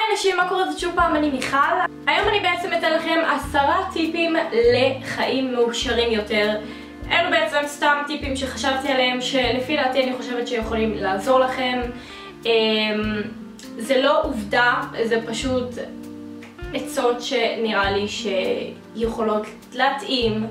היי אנשים, מה קורה? זאת שוב פעם, אני מיכל. היום אני בעצם אתן לכם 10 טיפים לחיים מאושרים יותר. אלו בעצם סתם טיפים שחשבתי עליהם, שלפי דעתי אני חושבת שיכולים לעזור לכם. זה לא עובדה, זה פשוט עצות שנראה לי שיכולות להתאים,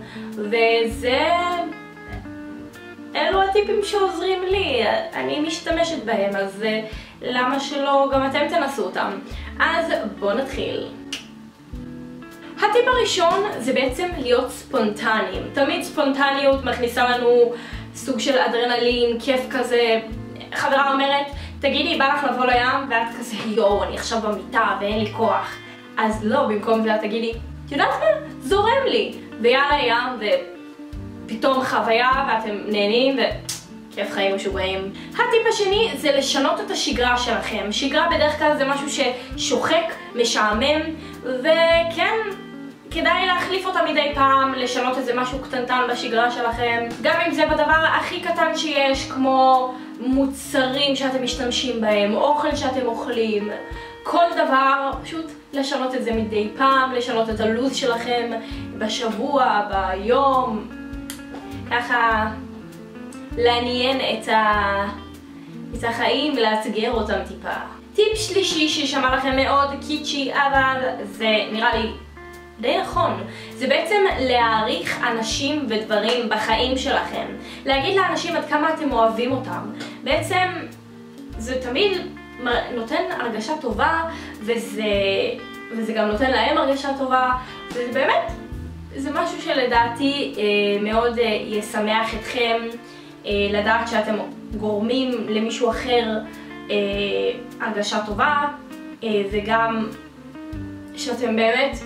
אלו הטיפים שעוזרים לי, אני משתמשת בהם, אז למה שלא גם אתם תנסו אותם? אז בואו נתחיל. הטיפ הראשון זה בעצם להיות ספונטניים. תמיד ספונטניות מכניסה לנו סוג של אדרנלין, כיף כזה. חברה אומרת, תגידי, בא לך לבוא לים? ואת כזה, יואו, אני עכשיו במיטה ואין לי כוח. אז לא, במקום זה תגידי, את יודעת מה? זורם לי. ויאללה ים, ופתאום חוויה ואתם נהנים וכיף חיים משוגעים. הטיפ השני זה לשנות את השגרה שלכם. שגרה בדרך כלל זה משהו ששוחק, משעמם, וכן, כדאי להחליף אותה מדי פעם, לשנות איזה משהו קטנטן בשגרה שלכם. גם אם זה בדבר הכי קטן שיש, כמו מוצרים שאתם משתמשים בהם, אוכל שאתם אוכלים, כל דבר, פשוט לשנות את זה מדי פעם, לשנות את הלוז שלכם בשבוע, ביום, ככה לעניין את החיים, לאתגר אותם טיפה. טיפ שלישי ששמע לכם מאוד קיצ'י, אבל זה נראה לי די נכון. זה בעצם להעריך אנשים ודברים בחיים שלכם. להגיד לאנשים עד כמה אתם אוהבים אותם. בעצם זה תמיד נותן הרגשה טובה, וזה גם נותן להם הרגשה טובה, וזה באמת, זה משהו שלדעתי מאוד ישמח אתכם, לדעת שאתם גורמים למישהו אחר הרגשה טובה, וגם שאתם באמת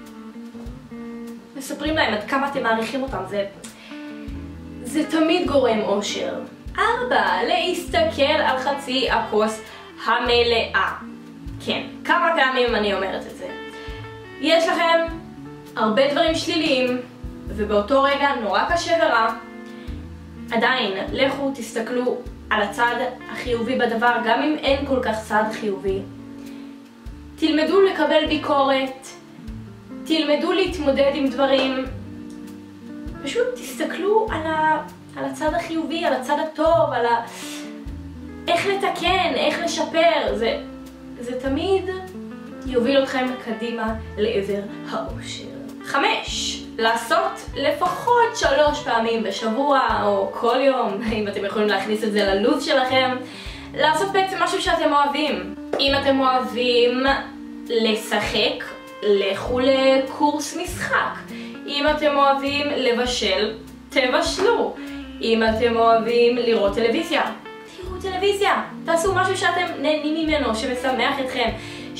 מספרים להם עד כמה אתם מעריכים אותם. זה תמיד גורם אושר. 4. להסתכל על חצי הכוס המלאה. כן, כמה פעמים אני אומרת את זה. יש לכם הרבה דברים שליליים, ובאותו רגע נורא קשה ורע. עדיין, לכו תסתכלו על הצד החיובי בדבר, גם אם אין כל כך צד חיובי. תלמדו לקבל ביקורת, תלמדו להתמודד עם דברים. פשוט תסתכלו על הצד החיובי, על הצד הטוב, על איך לתקן, איך לשפר. זה תמיד יוביל אתכם קדימה לעבר האושר. 5. לעשות לפחות 3 פעמים בשבוע או כל יום, אם אתם יכולים להכניס את זה ללוז שלכם, לעשות בעצם משהו שאתם אוהבים. אם אתם אוהבים לשחק, לכו לקורס משחק. אם אתם אוהבים לבשל, תבשלו. אם אתם אוהבים לראות טלוויזיה, תראו טלוויזיה. תעשו משהו שאתם נהנים ממנו, שמשמח אתכם,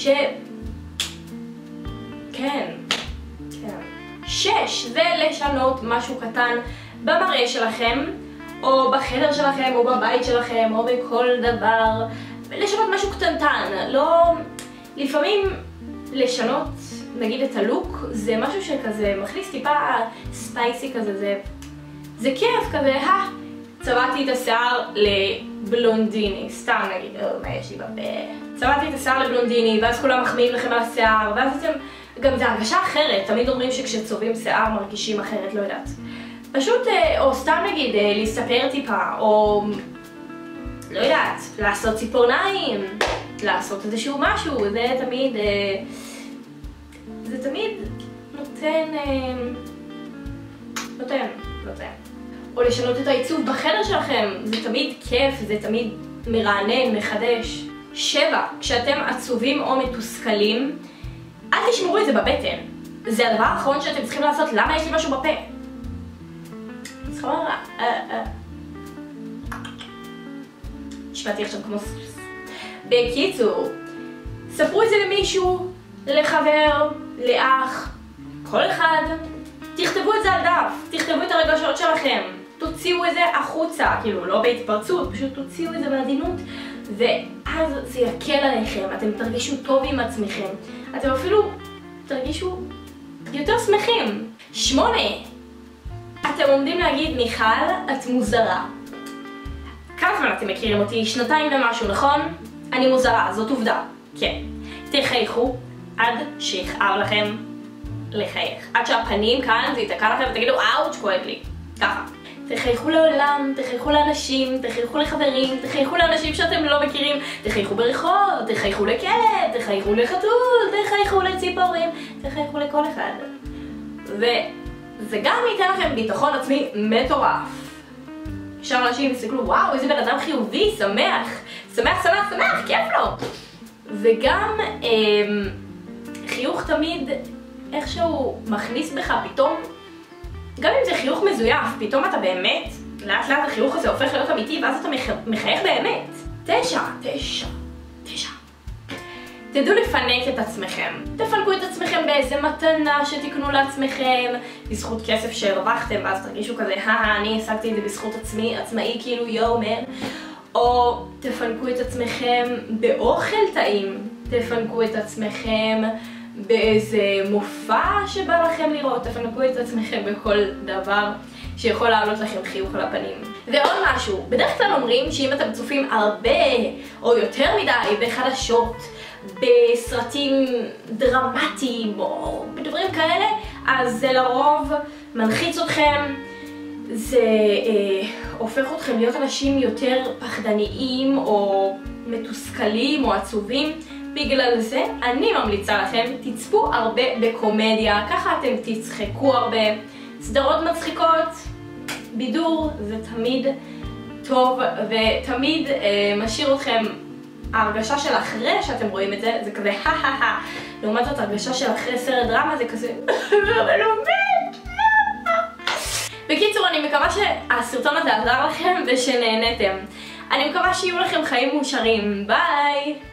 כן. 6. זה לשנות משהו קטן במראה שלכם, או בחדר שלכם, או בבית שלכם, או בכל דבר. לשנות משהו קטנטן. לא, לפעמים לשנות, נגיד את הלוק, זה משהו שכזה מכניס טיפה ספייסי כזה, זה כיף כזה, צבעתי את השיער לבלונדיני, סתם נגיד, מה יש לי בפה? צבעתי את השיער לבלונדיני, ואז כולם מחמיאים לכם על השיער, ואז אתם, גם זה הרגשה אחרת, תמיד אומרים שכשצובעים שיער מרגישים אחרת, לא יודעת. פשוט, או סתם נגיד, להסתפר טיפה, או לא יודעת, לעשות ציפורניים, לעשות איזשהו משהו, זה תמיד נותן. או לשנות את העיצוב בחדר שלכם, זה תמיד כיף, זה תמיד מרענן, מחדש. 7. כשאתם עצובים או מתוסכלים, אל תשמרו את זה בבטן. זה הדבר האחרון שאתם צריכים לעשות. למה יש לי משהו בפה? נשמעתי עכשיו כמו בקיצור, ספרו את זה למישהו, לחבר, לאח, כל אחד. תכתבו את זה על דף, תכתבו את הרגשות שלכם, תוציאו את זה החוצה, כאילו לא בהתפרצות, פשוט תוציאו את זה בעדינות, ואז זה יקל עליכם, אתם תרגישו טוב עם עצמכם, אתם אפילו תרגישו יותר שמחים. 8. אתם עומדים להגיד, מיכל, את מוזרה. כמה זמן אתם מכירים אותי? 2 ומשהו, נכון? אני מוזרה, זאת עובדה. כן. תחייכו עד שיכאב לכם לחייך. עד שהפנים כאן זה יתקע לכם ותגידו אאוץ' כואב לי. ככה. תחייכו לעולם, תחייכו לאנשים, תחייכו לחברים, תחייכו לאנשים שאתם לא מכירים, תחייכו ברחוב, תחייכו לכלב, תחייכו לחתול, תחייכו לציפורים, תחייכו לכל אחד. וזה גם ייתן לכם ביטחון עצמי מטורף. שם אנשים יסתכלו, וואו, איזה בן אדם חיובי, שמח, שמח, שמח, שמח, כיף לו. וגם חיוך תמיד איכשהו מכניס בך פתאום, גם אם זה חיוך מזויף, פתאום אתה באמת, לאט לאט החיוך הזה הופך להיות אמיתי, ואז אתה מחייך באמת. 9. תדעו לפנק את עצמכם. תפנקו את עצמכם באיזה מתנה שתקנו לעצמכם, בזכות כסף שהרווחתם, ואז תרגישו כזה, אני השגתי את זה בזכות עצמאי כאילו יומר. או תפנקו את עצמכם באוכל טעים, תפנקו את עצמכם באיזה מופע שבא לכם לראות, תפנקו את עצמכם בכל דבר שיכול לעלות לכם חיוך על הפנים. ועוד משהו, בדרך כלל אומרים שאם אתם צופים הרבה או יותר מדי בחדשות, בסרטים דרמטיים או בדברים כאלה, אז זה לרוב מלחיץ אתכם, זה הופך אתכם להיות אנשים יותר פחדניים או מתוסכלים או עצובים. בגלל זה אני ממליצה לכם, תצפו הרבה בקומדיה, ככה אתם תצחקו הרבה. סדרות מצחיקות, בידור זה תמיד טוב ותמיד משאיר אתכם. ההרגשה של אחרי שאתם רואים את זה, זה כזה לעומת זאת הרגשה של אחרי סרט דרמה זה כזה בקיצור, אני מקווה שהסרטון הזה עזר לכם ושנהנתם. אני מקווה שיהיו לכם חיים מאושרים. ביי!